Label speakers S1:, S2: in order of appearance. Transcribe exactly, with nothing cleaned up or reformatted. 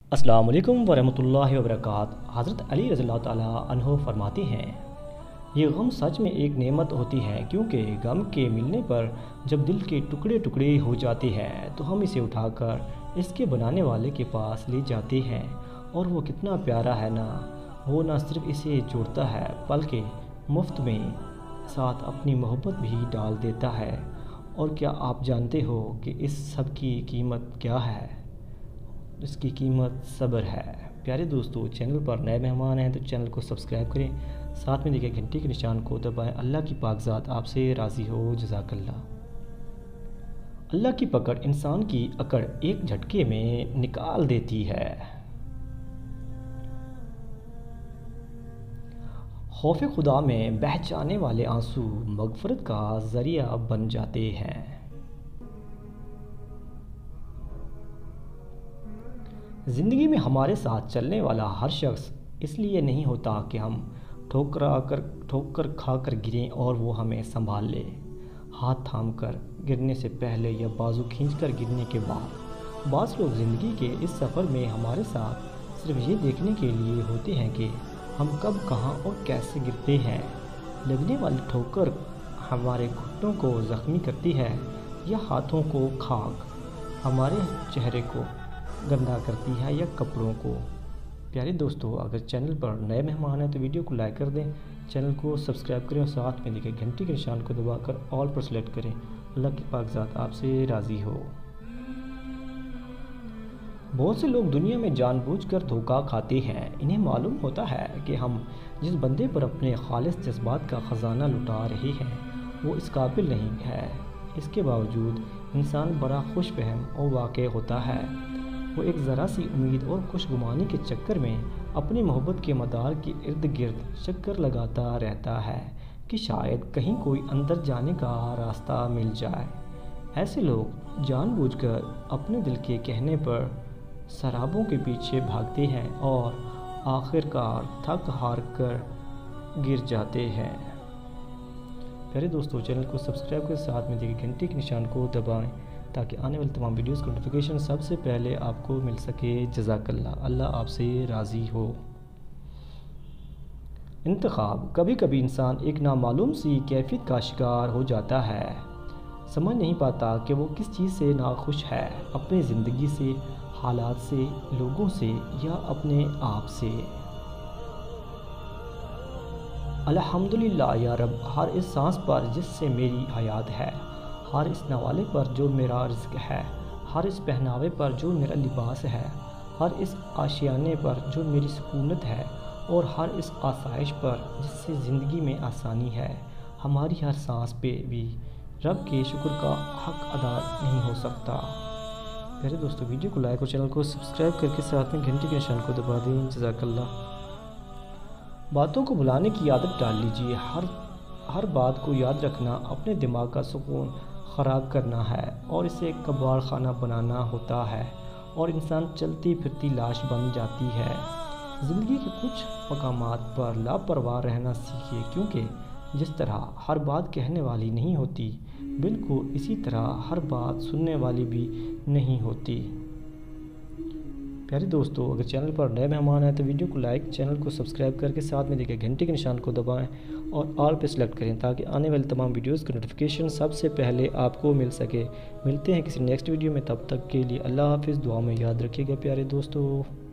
S1: السلام علیکم ورحمۃ اللہ وبرکاتہ۔ حضرت علی رضی اللہ تعالیٰ عنہ فرماتے ہیں، یہ غم سچ میں ایک نعمت ہوتی ہے، کیونکہ غم کے ملنے پر جب دل کے ٹکڑے ٹکڑے ہو جاتے ہیں تو ہم اسے اٹھا کر اس کے بنانے والے کے پاس لے جاتے ہیں، اور وہ کتنا پیارا ہے نا۔ وہ نہ صرف اسے جوڑتا ہے بلکہ مفت میں ساتھ اپنی محبت بھی ڈال دیتا ہے۔ اور کیا آپ جانتے ہو کہ اس سب کی قیمت کیا ہے؟ اس کی قیمت صبر ہے۔ پیارے دوستو، چینل پر نئے مہمان ہیں تو چینل کو سبسکرائب کریں، ساتھ میں دیکھیں گھنٹی کے نشان کو دبائیں۔ اللہ کی پاک ذات آپ سے راضی ہو۔ جزاک اللہ۔ اللہ کی پکڑ انسان کی اکڑ ایک جھٹکے میں نکال دیتی ہے۔ خوف خدا میں بہہ جانے والے آنسو مغفرت کا ذریعہ بن جاتے ہیں۔ زندگی میں ہمارے ساتھ چلنے والا ہر شخص اس لیے نہیں ہوتا کہ ہم ٹھوکرا کر ٹھوکر کھا کر گریں اور وہ ہمیں سنبھال لے۔ ہاتھ تھام کر گرنے سے پہلے یا بازو کھینچ کر گرنے کے بعد۔ بعض لوگ زندگی کے اس سفر میں ہمارے ساتھ صرف یہ دیکھنے کے لیے ہوتے ہیں کہ ہم کب کہاں اور کیسے گرتے ہیں۔ لگنے والی ٹھوکر ہمارے گھٹنوں کو زخمی کرتی ہے یا ہاتھوں کو خاک ہمارے چہرے کو گندا کرتی ہے یا کپڑوں کو۔ پیارے دوستو، اگر چینل پر نئے مہمان ہیں تو ویڈیو کو لائک کر دیں، چینل کو سبسکرائب کریں اور ساتھ میں دیکھیں گھنٹی کے نشان کو دبا کر آل پر سلیکٹ کریں۔ اللہ کی پاک ذات آپ سے راضی ہو۔ بہت سے لوگ دنیا میں جان بوجھ کر دھوکہ کھاتے ہیں۔ انہیں معلوم ہوتا ہے کہ ہم جس بندے پر اپنے خالص جذبات کا خزانہ لٹا رہے ہیں وہ اس قابل نہیں ہے۔ اس کے باوجود انسان بڑا خوش فہم اور واقع ہوتا ہے۔ وہ ایک ذرا سی امید اور خوش گمانی کے چکر میں اپنی محبت کے مدار کے ارد گرد چکر لگاتا رہتا ہے کہ شاید کہیں کوئی اندر جانے کا راستہ مل جائے۔ ایسے لوگ جان بوجھ کر اپنے دل کے کہنے پر سرابوں کے پیچھے بھاگتے ہیں اور آخر کار تھک ہار کر گر جاتے ہیں۔ پیارے دوستو، چینل کو سبسکرائب کریں، ساتھ میں دیکھیں گھنٹی کے نشان کو دبائیں تاکہ آنے والی تمام ویڈیوز کی نوٹیفیکیشن سب سے پہلے آپ کو مل سکے۔ جزاک اللہ۔ اللہ آپ سے راضی ہو۔ انتخاب۔ کبھی کبھی انسان ایک نامعلوم سی کیفیت کا شکار ہو جاتا ہے۔ سمجھ نہیں پاتا کہ وہ کس چیز سے ناخوش ہے، اپنی زندگی سے، حالات سے، لوگوں سے یا اپنے آپ سے۔ الحمدللہ یا رب، ہر اس سانس پر جس سے میری حیات ہے، ہر اس نوالے پر جو میرا رزق ہے، ہر اس پہناوے پر جو میرا لباس ہے، ہر اس آشیانے پر جو میری سکونت ہے، اور ہر اس آسائش پر جس سے زندگی میں آسانی ہے۔ ہماری ہر سانس پہ بھی رب کے شکر کا حق ادا نہیں ہو سکتا۔ پیارے دوستو، ویڈیو کو لائک اور چینل کو سبسکرائب کر کے ساتھ میں گھنٹی کے نشان کو دبا دیں۔ جزاک اللہ۔ باتوں کو بھلانے کی عادت ڈال لیجیے۔ ہر ہر بات کو یاد رکھنا اپنے دماغ کا سکون خراب کرنا ہے اور اسے کباڑ خانہ بنانا ہوتا ہے، اور انسان چلتی پھرتی لاش بن جاتی ہے۔ زندگی کے کچھ مقامات پر لاپرواہ رہنا سیکھیے، کیونکہ جس طرح ہر بات کہنے والی نہیں ہوتی، بالکل اسی طرح ہر بات سننے والی بھی نہیں ہوتی۔ پیارے دوستو، اگر چینل پر نئے مہمان ہیں تو ویڈیو کو لائک، چینل کو سبسکرائب کر کے ساتھ میں دیکھیں گھنٹی کے نشان کو دبائیں اور آل پہ سلیکٹ کریں تاکہ آنے والی تمام ویڈیوز کی نوٹیفیکیشن سب سے پہلے آپ کو مل سکے۔ ملتے ہیں کسی نیکسٹ ویڈیو میں، تب تک کے لیے اللہ حافظ۔ دعا میں یاد رکھیے گا پیارے دوستو۔